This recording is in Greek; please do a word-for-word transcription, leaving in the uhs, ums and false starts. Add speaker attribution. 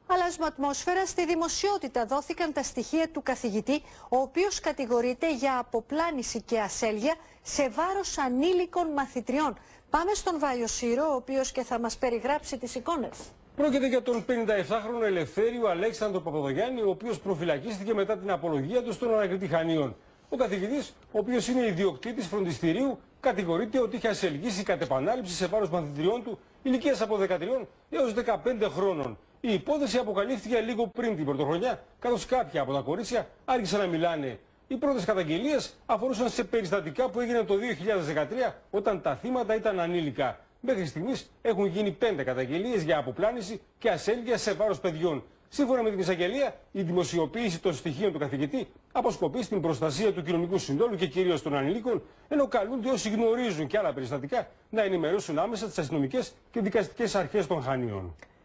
Speaker 1: Αλλάζουμε ατμόσφαιρα. Στη δημοσιότητα δόθηκαν τα στοιχεία του καθηγητή, ο οποίος κατηγορείται για αποπλάνηση και ασέλγεια σε βάρος ανήλικων μαθητριών. Πάμε στον Βάιο Σύρο, ο οποίος και θα μας περιγράψει τις εικόνες.
Speaker 2: Πρόκειται για τον πενηνταεπτάχρονο Ελευθέριο Αλέξανδρο Παπαδογιάννη, ο οποίος προφυλακίστηκε μετά την απολογία του στον ανακριτή Χανίων. Ο καθηγητής, ο οποίος είναι ιδιοκτήτης φροντιστηρίου, κατηγορείται ότι είχε ασελγήσει κατ' επανάληψη σε βάρος μαθητριών του ηλικίας από δεκατρία έως δεκαπέντε χρόνων. Η υπόθεση αποκαλύφθηκε λίγο πριν την πρωτοχρονιά, καθώς κάποια από τα κορίτσια άρχισαν να μιλάνε. Οι πρώτες καταγγελίες αφορούσαν σε περιστατικά που έγιναν το δύο χιλιάδες δεκατρία, όταν τα θύματα ήταν ανήλικα. Μέχρι στιγμής έχουν γίνει πέντε καταγγελίες για αποπλάνηση και ασέλγεια σε βάρος παιδιών. Σύμφωνα με την εισαγγελία, η δημοσιοποίηση των στοιχείων του καθηγητή αποσκοπεί στην προστασία του κοινωνικού συνόλου και κυρίως των ανηλίκων, ενώ καλούνται όσοι γνωρίζουν και άλλα περιστατικά να ενημερώσουν άμεσα τις αστυνομικές και δικαστικές αρχές των Χανίων.